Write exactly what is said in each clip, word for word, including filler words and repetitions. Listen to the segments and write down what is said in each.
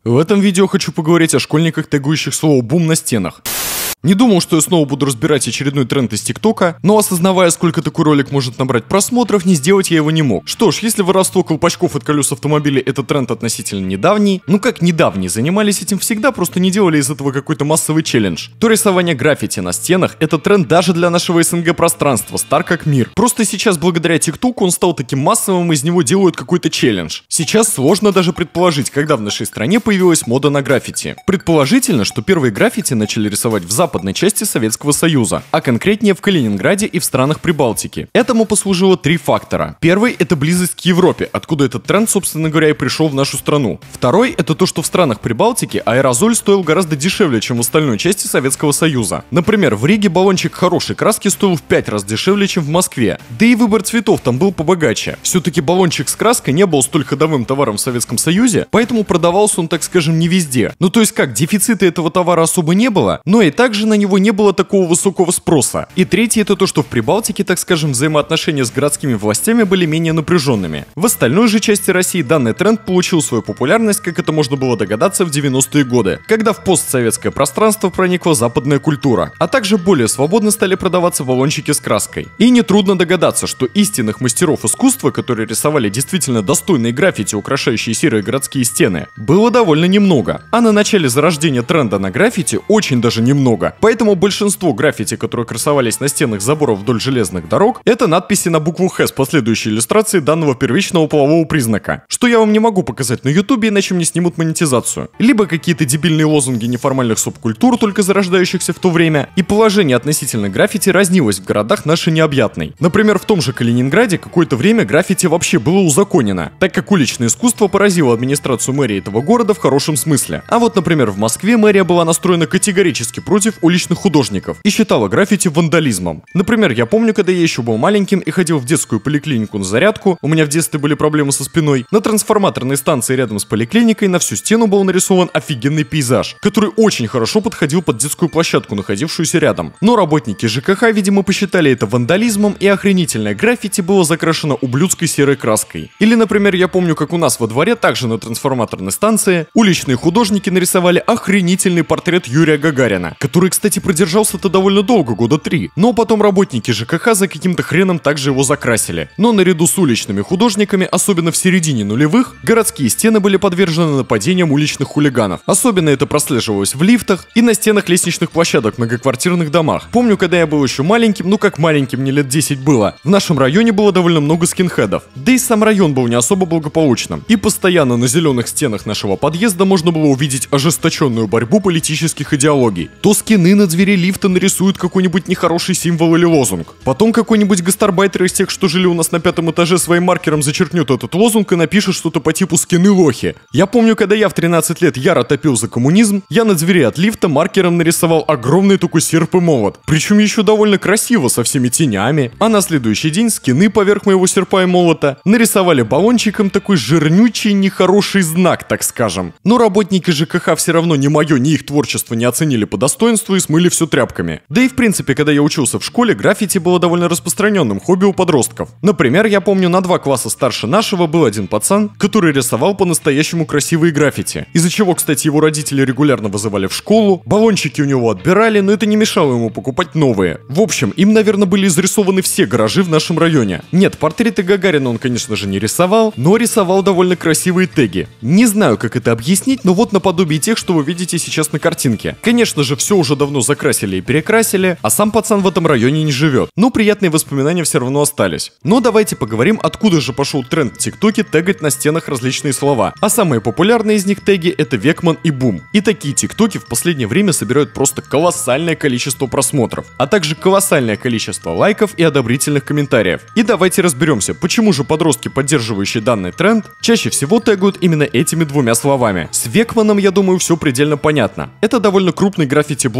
В этом видео хочу поговорить о школьниках, тегующих слово «бум» на стенах. Не думал, что я снова буду разбирать очередной тренд из ТикТока, но осознавая, сколько такой ролик может набрать просмотров, не сделать я его не мог. Что ж, если воровство колпачков от колес автомобиля — это тренд относительно недавний, ну как недавний, занимались этим всегда, просто не делали из этого какой-то массовый челлендж, то рисование граффити на стенах — это тренд даже для нашего СНГ пространства, стар как мир. Просто сейчас благодаря ТикТоку он стал таким массовым, из него делают какой-то челлендж. Сейчас сложно даже предположить, когда в нашей стране появилась мода на граффити. Предположительно, что первые граффити начали рисовать в западной части Советского Союза, а конкретнее в Калининграде и в странах Прибалтики. Этому послужило три фактора. Первый — это близость к Европе, откуда этот тренд, собственно говоря, и пришел в нашу страну. Второй — это то, что в странах Прибалтики аэрозоль стоил гораздо дешевле, чем в остальной части Советского Союза. Например, в Риге баллончик хорошей краски стоил в пять раз дешевле, чем в Москве. Да и выбор цветов там был побогаче. Все-таки баллончик с краской не был столь ходовым товаром в Советском Союзе, поэтому продавался он, так скажем, не везде. Ну то есть как, дефицита этого товара особо не было, но и также на него не было такого высокого спроса. И третье — это то, что в Прибалтике, так скажем, взаимоотношения с городскими властями были менее напряженными. В остальной же части России данный тренд получил свою популярность, как это можно было догадаться, в девяностые годы, когда в постсоветское пространство проникла западная культура, а также более свободно стали продаваться баллончики с краской. И нетрудно догадаться, что истинных мастеров искусства, которые рисовали действительно достойные граффити, украшающие серые городские стены, было довольно немного. А на начале зарождения тренда на граффити очень даже немного. Поэтому большинство граффити, которые красовались на стенах заборов вдоль железных дорог, это надписи на букву «Х» с последующей иллюстрацией данного первичного полового признака, что я вам не могу показать на ютубе, иначе мне снимут монетизацию. Либо какие-то дебильные лозунги неформальных субкультур, только зарождающихся в то время, и положение относительно граффити разнилось в городах нашей необъятной. Например, в том же Калининграде какое-то время граффити вообще было узаконено, так как уличное искусство поразило администрацию мэрии этого города в хорошем смысле. А вот, например, в Москве мэрия была настроена категорически против уличных художников и считала граффити вандализмом. Например, я помню, когда я еще был маленьким и ходил в детскую поликлинику на зарядку, у меня в детстве были проблемы со спиной, на трансформаторной станции рядом с поликлиникой на всю стену был нарисован офигенный пейзаж, который очень хорошо подходил под детскую площадку, находившуюся рядом. Но работники ЖКХ, видимо, посчитали это вандализмом, и охренительное граффити было закрашено ублюдской серой краской. Или, например, я помню, как у нас во дворе, также на трансформаторной станции, уличные художники нарисовали охренительный портрет Юрия Гагарина, который, кстати, продержался-то довольно долго, года три. Но потом работники ЖКХ за каким-то хреном также его закрасили. Но наряду с уличными художниками, особенно в середине нулевых, городские стены были подвержены нападениям уличных хулиганов. Особенно это прослеживалось в лифтах и на стенах лестничных площадок в многоквартирных домах. Помню, когда я был еще маленьким, ну как маленьким, мне лет десять было, в нашем районе было довольно много скинхедов. Да и сам район был не особо благополучным. И постоянно на зеленых стенах нашего подъезда можно было увидеть ожесточенную борьбу политических идеологий. То скины на двери лифта нарисуют какой-нибудь нехороший символ или лозунг. Потом какой-нибудь гастарбайтер из тех, что жили у нас на пятом этаже, своим маркером зачеркнет этот лозунг и напишет что-то по типу «скины лохи». Я помню, когда я в тринадцать лет яро топил за коммунизм, я на двери от лифта маркером нарисовал огромный такой серп и молот. Причем еще довольно красиво, со всеми тенями. А на следующий день скины поверх моего серпа и молота нарисовали баллончиком такой жирнючий нехороший знак, так скажем. Но работники ЖКХ все равно ни мое, ни их творчество не оценили по достоинству и смыли все тряпками. Да и в принципе, когда я учился в школе, граффити было довольно распространенным хобби у подростков. Например, я помню, на два класса старше нашего был один пацан, который рисовал по-настоящему красивые граффити. Из-за чего, кстати, его родители регулярно вызывали в школу, баллончики у него отбирали, но это не мешало ему покупать новые. В общем, им, наверное, были изрисованы все гаражи в нашем районе. Нет, портреты Гагарина он, конечно же, не рисовал, но рисовал довольно красивые теги. Не знаю, как это объяснить, но вот наподобие тех, что вы видите сейчас на картинке. Конечно же, все уже давно закрасили и перекрасили, а сам пацан в этом районе не живет. Но приятные воспоминания все равно остались. Но давайте поговорим, откуда же пошел тренд в ТикТоке тегать на стенах различные слова. А самые популярные из них теги — это Векман и Бум. И такие тиктоки в последнее время собирают просто колоссальное количество просмотров, а также колоссальное количество лайков и одобрительных комментариев. И давайте разберемся, почему же подростки, поддерживающие данный тренд, чаще всего тегают именно этими двумя словами. С Векманом, я думаю, все предельно понятно. Это довольно крупный граффити-блогер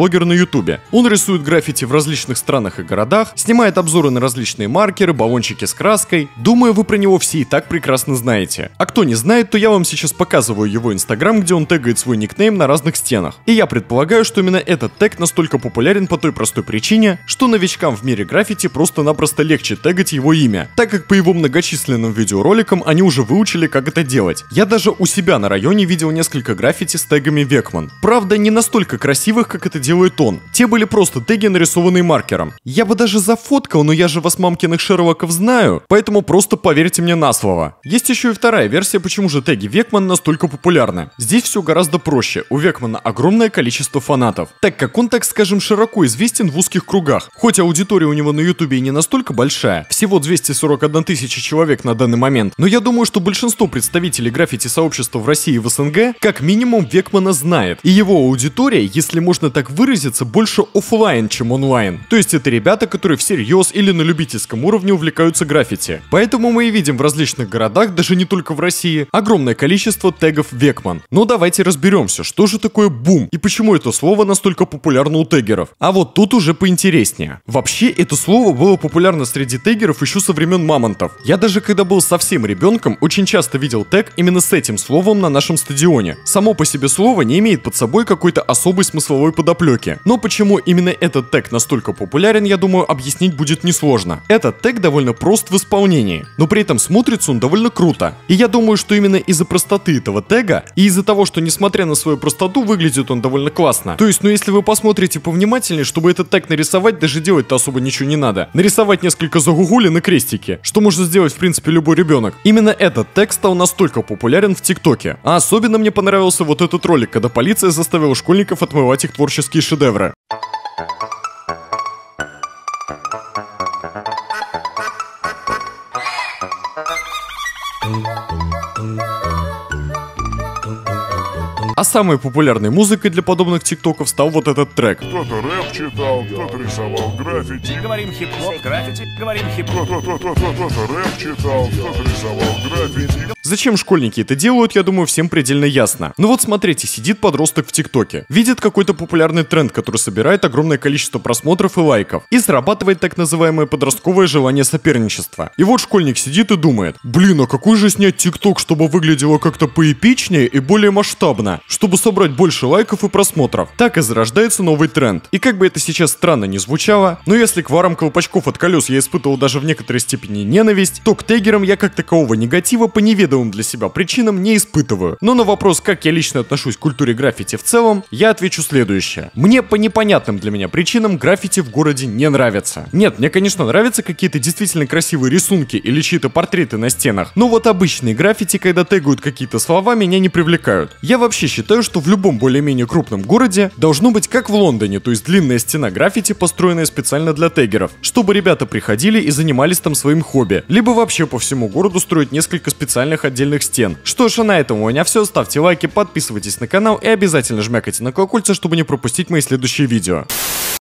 блогер на ютубе. Он рисует граффити в различных странах и городах, снимает обзоры на различные маркеры, баллончики с краской. Думаю, вы про него все и так прекрасно знаете. А кто не знает, то я вам сейчас показываю его инстаграм, где он тегает свой никнейм на разных стенах. И я предполагаю, что именно этот тег настолько популярен по той простой причине, что новичкам в мире граффити просто-напросто легче тегать его имя, так как по его многочисленным видеороликам они уже выучили, как это делать. Я даже у себя на районе видел несколько граффити с тегами Векман. Правда, не настолько красивых, как это делает он. Те были просто теги, нарисованные маркером. Я бы даже зафоткал, но я же вас, мамкиных Шерлоков, знаю, поэтому просто поверьте мне на слово. Есть еще и вторая версия, почему же теги Векман настолько популярны. Здесь все гораздо проще. У Векмана огромное количество фанатов, так как он, так скажем, широко известен в узких кругах. Хоть аудитория у него на ютубе и не настолько большая, всего двести сорок одна тысяча человек на данный момент, но я думаю, что большинство представителей граффити-сообщества в России и в СНГ как минимум Векмана знает. И его аудитория, если можно так выразиться, больше офлайн, чем онлайн. То есть это ребята, которые всерьез или на любительском уровне увлекаются граффити. Поэтому мы и видим в различных городах, даже не только в России, огромное количество тегов Векман. Но давайте разберемся, что же такое бум и почему это слово настолько популярно у тегеров. А вот тут уже поинтереснее. Вообще, это слово было популярно среди тегеров еще со времен мамонтов. Я даже когда был совсем ребенком, очень часто видел тег именно с этим словом на нашем стадионе. Само по себе слово не имеет под собой какой-то особой смысловой подоплеки. Но почему именно этот тег настолько популярен, я думаю, объяснить будет несложно. Этот тег довольно прост в исполнении, но при этом смотрится он довольно круто. И я думаю, что именно из-за простоты этого тега и из-за того, что несмотря на свою простоту, выглядит он довольно классно. То есть, ну если вы посмотрите повнимательнее, чтобы этот тег нарисовать, даже делать-то особо ничего не надо. Нарисовать несколько загугулин и крестики, что может сделать в принципе любой ребенок. Именно этот тег стал настолько популярен в ТикТоке. А особенно мне понравился вот этот ролик, когда полиция заставила школьников отмывать их творческие шедевры. А самой популярной музыкой для подобных тиктоков стал вот этот трек. Кто-то рэп читал, кто-то рисовал граффити. Говорим хип-хоп, граффити, говорим хип-хоп. Кто-то рэп читал, кто-то рисовал граффити. Зачем школьники это делают, я думаю, всем предельно ясно. Ну вот смотрите, сидит подросток в ТикТоке, видит какой-то популярный тренд, который собирает огромное количество просмотров и лайков, и срабатывает так называемое подростковое желание соперничества. И вот школьник сидит и думает: блин, а какой же снять ТикТок, чтобы выглядело как-то поэпичнее и более масштабно, чтобы собрать больше лайков и просмотров. Так и зарождается новый тренд. И как бы это сейчас странно не звучало, но если к варам колпачков от колес я испытывал даже в некоторой степени ненависть, то к тегерам я как такового негатива по неведомым для себя причинам не испытываю. Но на вопрос, как я лично отношусь к культуре граффити в целом, я отвечу следующее. Мне по непонятным для меня причинам граффити в городе не нравится. Нет, мне, конечно, нравятся какие-то действительно красивые рисунки или чьи-то портреты на стенах, но вот обычные граффити, когда тегают какие-то слова, меня не привлекают. Я вообще считаю, что в любом более-менее крупном городе должно быть как в Лондоне, то есть длинная стена граффити, построенная специально для тегеров, чтобы ребята приходили и занимались там своим хобби, либо вообще по всему городу строить несколько специальных отдельных стен. Что ж, а на этом у меня все. Ставьте лайки, подписывайтесь на канал и обязательно жмякайте на колокольце, чтобы не пропустить мои следующие видео.